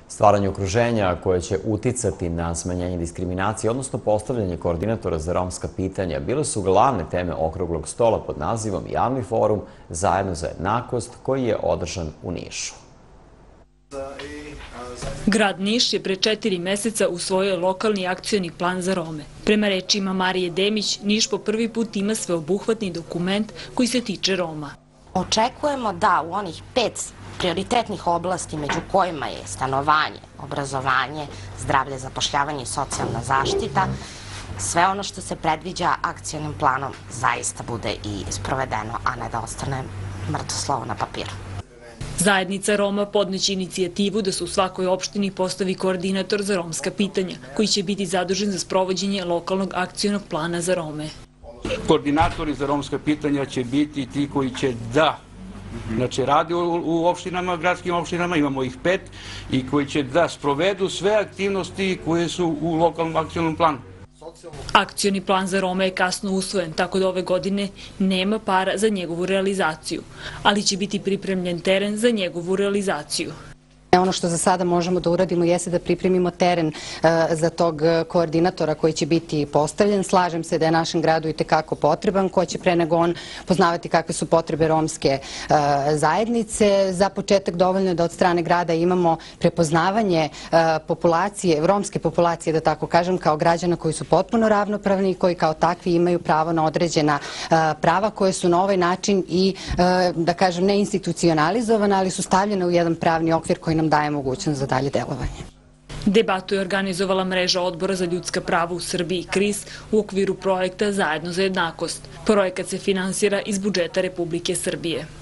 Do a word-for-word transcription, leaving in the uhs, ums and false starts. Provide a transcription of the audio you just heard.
Stvaranje okruženja koje će uticati na smanjenje diskriminacije, odnosno postavljanje koordinatora za romska pitanja, bile su glavne teme okruglog stola pod nazivom Javni forum Zajedno za jednakost, koji je održan u Nišu. Grad Niš je pre četiri meseca usvojio lokalni akcioni plan za Rome. Prema rečima Marije Demić, Niš po prvi put ima sveobuhvatni dokument koji se tiče Roma. Očekujemo da u onih pet prioritetnih oblasti, među kojima je stanovanje, obrazovanje, zdravlje, zapošljavanje i socijalna zaštita, sve ono što se predviđa akcionim planom zaista bude i sprovedeno, a ne da ostane mrtvo slovo na papiru. Zajednica Roma podneće inicijativu da se u svakoj opštini postavi koordinator za romska pitanja, koji će biti zadužen za sprovođenje lokalnog akcionog plana za Rome. Koordinatori za romska pitanja će biti ti koji će da Znači, radi u opštinama, gradskim opštinama, imamo ih pet, i koji će da sprovedu sve aktivnosti koje su u lokalnom akcionom planu. Akcioni plan za Rome je kasno usvojen, tako da ove godine nema para za njegovu realizaciju, ali će biti pripremljen teren za njegovu realizaciju. Ono što za sada možemo da uradimo jeste da pripremimo teren za tog koordinatora koji će biti postavljen. Slažem se da je našem gradu i tekako potreban, ko će pre nego on poznavati kakve su potrebe romske zajednice. Za početak dovoljno je da od strane grada imamo prepoznavanje populacije, romske populacije, da tako kažem, kao građana koji su potpuno ravnopravni i koji kao takvi imaju pravo na određena prava koje su na ovaj način i, da kažem, ne institucionalizovane, ali su stavljene u jedan pravni okvir koji nam daje mogućnost za dalje delovanje. Debatu je organizovala mreža odbora za ljudska prava u Srbiji K R I S u okviru projekta Zajedno za jednakost. Projekat se finansira iz budžeta Republike Srbije.